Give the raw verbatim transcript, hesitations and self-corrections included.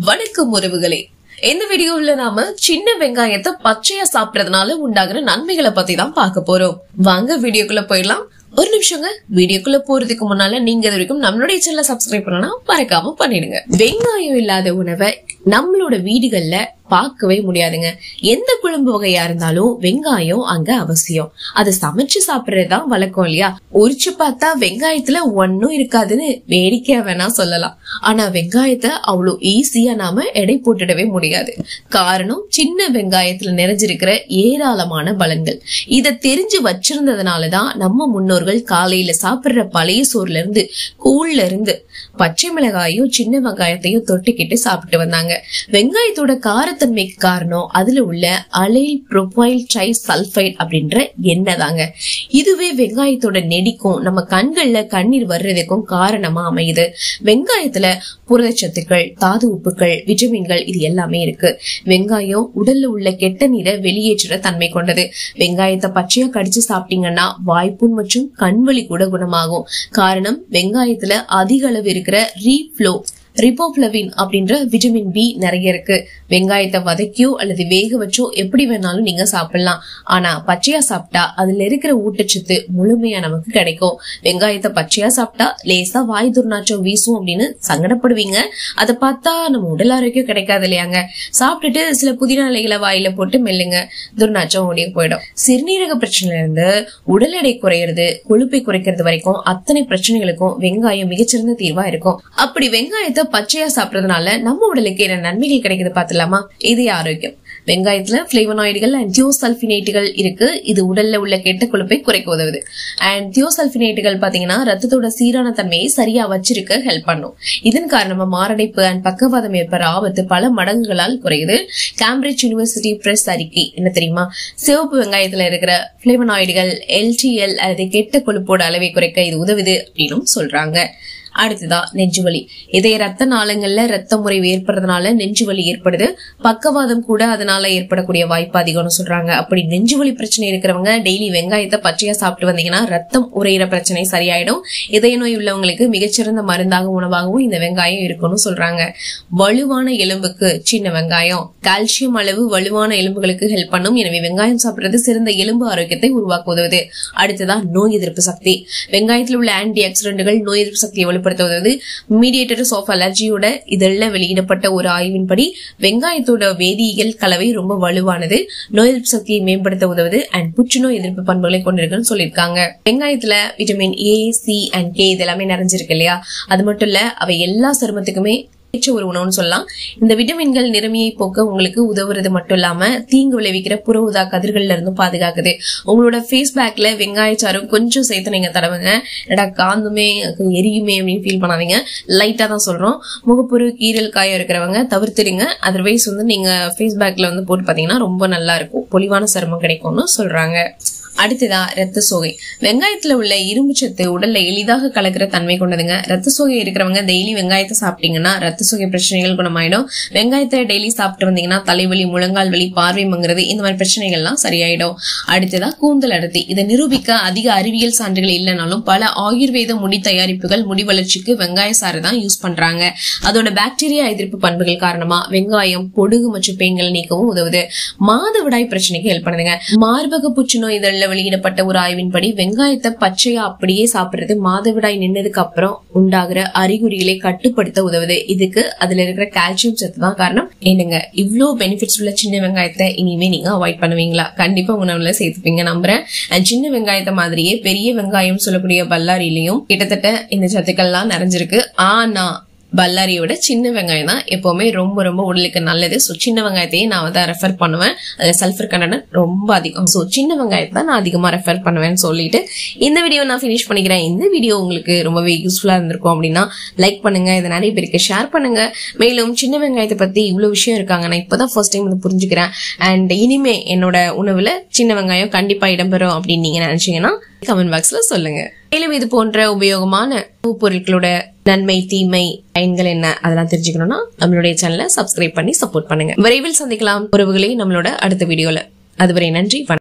வணக்கம் உறவுகளே. இந்த வீடியோல நாம சின்ன வெங்காயத்தை பச்சையா சாப்பிடறதுனால உண்டாகிற நன்மைகளை பத்தி தான் பார்க்க போறோம். வாங்க வீடியோக்குள்ள போயிடலாம். ஒரு நிமிஷங்க. வீடியோக்குள்ள போறதுக்கு முன்னால நீங்க இது வரைக்கும் நம்மளுடைய சேனலை சப்ஸ்கிரைப் பண்ணலாம், மறக்காம பண்ணிடுங்க. வெங்காயம் இல்லாத உணவை நம்மளோட வீடுகள்ல பார்க்கவே முடியாதுங்க. எந்த குழம்பு வகையா இருந்தாலும் வெங்காயம் அங்க அவசியம். அதை சமைச்சு சாப்பிடறதுதான் வழக்கம் இல்லையா? உரிச்சு பார்த்தா வெங்காயத்துல ஒன்னும் இருக்காதுன்னு வேடிக்கையா வேணா சொல்லலாம். ஆனா வெங்காயத்தை அவ்வளவு ஈஸியா நாம எடை போட்டுடவே முடியாது. காரணம், சின்ன வெங்காயத்துல நிறைஞ்சிருக்கிற ஏராளமான பலன்கள். இத தெரிஞ்சு வச்சிருந்ததுனாலதான் நம்ம முன்னோர்கள் காலையில சாப்பிடுற பழைய சோறுல இருந்து கூழ்ல இருந்து பச்சை மிளகாயும் சின்ன வெங்காயத்தையும் தொட்டிக்கிட்டு சாப்பிட்டு வந்தாங்க. வெங்காயத்தோட காரத்தன்மைக்கு காரணம் அதுல உள்ள அலைல் புரோபைல் ட்ரை சல்பைட் அப்படின்ற எண்ணெய் தாங்க. இதுவே வெங்காயத்தோட நெடிக்கும் நம்ம கண்கள்ல கண்ணீர் வர்றதுக்கும் காரணமா அமையுது. வெங்காயத்துல புரதச்சத்துக்கள், தாது உப்புக்கள், விட்டமின்கள் இது எல்லாமே இருக்கு. வெங்காயம் உடல்ல உள்ள கெட்ட நீரை வெளியேற்ற தன்மை கொண்டது. வெங்காயத்தை பச்சையா கடிச்சு சாப்பிட்டீங்கன்னா வாய்ப்புண் மற்றும் கண்வலி கூட குணமாகும். காரணம், வெங்காயத்துல அதிக அளவு இருக்கிற ரீஃப்ளோ ரிபோஃப்ளவின் அப்படின்ற விட்டமின் பி நிறைய இருக்கு. வெங்காயத்தை வதக்கியோ அல்லது வேக வச்சோ எப்படி வேணாலும் நீங்க சாப்பிடலாம். ஆனா பச்சையா சாப்பிட்டா அதுல இருக்கிற ஊட்டச்சத்து முழுமையா நமக்கு கிடைக்கும். வெங்காயத்தை பச்சையா சாப்பிட்டா லேசா வாய் துர்நாற்றம் வீசும் அப்படின்னு சங்கடப்படுவீங்க. அதை பார்த்தா நம்ம உடல் ஆரோக்கியம் கிடைக்காது இல்லையாங்க? சாப்பிட்டுட்டு சில புதினா இலைகளை வாயில போட்டு மெல்லுங்க, துர்நாற்றம் ஓடிய போயிடும். சிறுநீரக பிரச்சனையில இருந்து உடல் எடை குறையிறது, கொழுப்பை குறைக்கிறது வரைக்கும் அத்தனை பிரச்சனைகளுக்கும் வெங்காயம் மிகச்சிறந்த தீர்வா இருக்கும். அப்படி வெங்காயத்தை பச்சையா சாப்பிடுறதுனால நம்ம உடலுக்கு என்ன நன்மைகள் கிடைக்குது பாத்துலாமா? இது ஆரோக்கியம். வெங்காயத்துல பிளேவனாய்டுகள் அண்ட் தியோசல்பினேட்டுகள் இருக்கு. இது உடல்ல உள்ள கெட்ட கொழுப்பை குறைக்க உதவுது. அண்ட் தியோசல்பினேட்டுகள் பாத்தீங்கன்னா ரத்தத்தோட சீரான தன்மையை சரியா வச்சிருக்க ஹெல்ப் பண்ணும். இதன் காரணமா மாரடைப்பு அண்ட் பக்கவாதம் ஏற்படுற ஆபத்து பல மடங்குகளால் குறையுது. கேம்பிரிட்ஜ் யூனிவர்சிட்டி பிரஸ் அறிக்கை என்ன தெரியுமா? சிவப்பு வெங்காயத்துல இருக்கிற பிளேவனாய்டுகள் எல்டிஎல் அல்லது கெட்ட கொழுப்போட அளவை குறைக்க இது உதவுது அப்படின்னு சொல்றாங்க. அடுத்ததா நெஞ்சுவலி. இதய ரத்த நாளங்கள்ல ரத்த முறைவு ஏற்படுறதுனால நெஞ்சுவலி ஏற்படுது. பக்கவாதம் கூட அதனால ஏற்படக்கூடிய வாய்ப்பு அதிகம்னு சொல்றாங்க. அப்படி நெஞ்சுவலி பிரச்சனை இருக்கிறவங்க டெய்லி வெங்காயத்தை பச்சையா சாப்பிட்டு வந்தீங்கன்னா ரத்தம் உறையிற பிரச்சனை சரியாயிடும். இதய நோய் உள்ளவங்களுக்கு மிகச்சிறந்த மருந்தாக உணவாகவும் இந்த வெங்காயம் இருக்கும்னு சொல்றாங்க. வலுவான எலும்புக்கு சின்ன வெங்காயம். கால்சியம் அளவு வலுவான எலும்புகளுக்கு ஹெல்ப் பண்ணும். எனவே வெங்காயம் சாப்பிடுறது சிறந்த எலும்பு ஆரோக்கியத்தை உருவாக்க உதவுது. அடுத்ததா நோய் எதிர்ப்பு சக்தி. வெங்காயத்தில் உள்ள ஆன்டி ஆக்சிடென்ட்கள் நோய் எதிர்ப்பு சக்தியை வலுப்படுத்துவது. மீடியேட்டர்ஸ் ஆஃப் அலர்ஜியோட இதழ்ல வெளியிடப்பட்ட ஒரு ஆய்வின்படி வெங்காயத்தோட வேதியியல் கலவை ரொம்ப வலுவானது, நோய் எதிர்ப்பு சக்தியை மேம்படுத்த உதவுது அண்ட் புற்றுநோய் எதிர்ப்பு பண்புகளை கொண்டிருக்குன்னு சொல்லியிருக்காங்க. வெங்காயத்துல vitamin A, C and K இதெல்லாமே நிறைஞ்சிருக்கு இல்லையா? அது மட்டும் இல்ல, அவை எல்லா சருமத்துக்குமே ஒரு உணவுன்னு சொல்லலாம். இந்த விட்டமின்கள் நிறமியை போக்க உங்களுக்கு உதவுறது மட்டும் இல்லாம தீங்கு விளைவிக்கிற புற ஊதா கதிர்கள்ல இருந்தும் பாதுகாக்குது. உங்களோட ஃபேஸ் பேக்ல வெங்காயச்சாரும் கொஞ்சம் சேர்த்து நீங்க தடவுங்க. என்னடா காந்துமே எரியுமே அப்படின்னு ஃபீல் பண்ணாதீங்க. லைட்டா தான் சொல்றோம். முகப்பொரு கீரல் காயம் இருக்கிறவங்க தவிர்த்துடுங்க. அதர்வைஸ் வந்து நீங்க ஃபேஸ் பேக்ல வந்து போட்டு பாத்தீங்கன்னா ரொம்ப நல்லா இருக்கும், பொலிவான சருமம் கிடைக்கும்னு சொல்றாங்க. அடுத்ததா ரத்த சோகை. வெங்காயத்துல உள்ள இரும்பு சத்து உடல்ல எளிதாக கலக்கிற தன்மை கொண்டதுங்க. ரத்த சோகை இருக்கிறவங்க டெய்லி வெங்காயத்தை சாப்பிட்டீங்கன்னா ரத்த சோகை பிரச்சனைகள் குணமாயிடும். வெங்காயத்தை டெய்லி சாப்பிட்டு வந்தீங்கன்னா தலைவலி, முழங்கால் வலி, பார்வை மங்குறது இந்த மாதிரி பிரச்சனைகள் எல்லாம் சரியாயிடும். அடுத்ததா கூந்தல் அடர்த்தி. இதை நிரூபிக்க அதிக அறிவியல் சான்றுகள் இல்லைனாலும் பல ஆயுர்வேத முடி தயாரிப்புகள் முடி வளர்ச்சிக்கு வெங்காய சாறு தான் யூஸ் பண்றாங்க. அதோட பாக்டீரியா எதிர்ப்பு பண்புகள் காரணமா வெங்காயம் பொடுகு மற்றும் பெண்கள் நீக்கவும் உதவுது. மாதவிடாய் பிரச்சனைக்கு ஹெல்ப் பண்ணுதுங்க. மார்பக புற்றுநோய் இதழ் வெளியிடப்பட்ட ஒரு ஆய்வின்படி வெங்காயத்தை பச்சையா அப்படியே சாப்பிடுறது மாதவிடாய் நின்னதுக்கு அப்புறம் உண்டாகிற அறிகுறிகளை கட்டுப்படுத்த உதவுது. இதுக்கு அதுல இருக்கிற கால்சியம் சத்து தான் காரணம். என்னங்க, இவ்வளவு பெனிஃபிட்ஸ் உள்ள சின்ன வெங்காயத்தை இனிமே நீங்க அவாய்ட் பண்ணுவீங்களா? கண்டிப்பா உணவுல சேர்த்துப்பீங்க நம்புறேன். அண்ட் சின்ன வெங்காயத்தை மாதிரியே பெரிய வெங்காயம் சொல்லக்கூடிய பல்லாரியிலையும் கிட்டத்தட்ட இந்த சத்துக்கள்லாம் நிறைஞ்சிருக்கு. ஆனா பல்லாரியோட சின்ன வெங்காயம் தான் எப்பவுமே ரொம்ப ரொம்ப உடலுக்கு நல்லது. சோ சின்ன வெங்காயத்தையே நான் வந்து ரெஃபர் பண்ணுவேன். அதுல சல்ஃபர் கண்டென்ட் ரொம்ப அதிகம். சோ சின்ன வெங்காயத்தை தான் நான் அதிகமா ரெஃபர் பண்ணுவேன்னு சொல்லிட்டு இந்த வீடியோ நான் பினிஷ் பண்ணிக்கிறேன். இந்த வீடியோ உங்களுக்கு ரொம்பவே யூஸ்ஃபுல்லா இருந்திருக்கும் அப்படின்னா லைக் பண்ணுங்க, இதை நிறைய பேருக்கு ஷேர் பண்ணுங்க. மேலும் சின்ன வெங்காயத்தை பத்தி இவ்வளவு விஷயம் இருக்காங்க, நான் இப்பதான் ஃபர்ஸ்ட் டைம் வந்து புரிஞ்சுக்கிறேன். அண்ட் இனிமே என்னோட உணவுல சின்ன வெங்காயம் கண்டிப்பா இடம்பெறும் அப்படின்னு நீங்க நினைச்சீங்கன்னா கமெண்ட் பாக்ஸ்ல சொல்லுங்க. மேலும் இது போன்ற உபயோகமான பொருட்களோட நன்மை, தீமை, பயன்கள் என்ன அதெல்லாம் தெரிஞ்சுக்கணும்னா நம்மளுடைய சேனலை சப்ஸ்கிரைப் பண்ணி சப்போர்ட் பண்ணுங்க. விரைவில் சந்திக்கலாம் உறவுகளே நம்மளோட அடுத்த வீடியோல. அதுவரை நன்றி.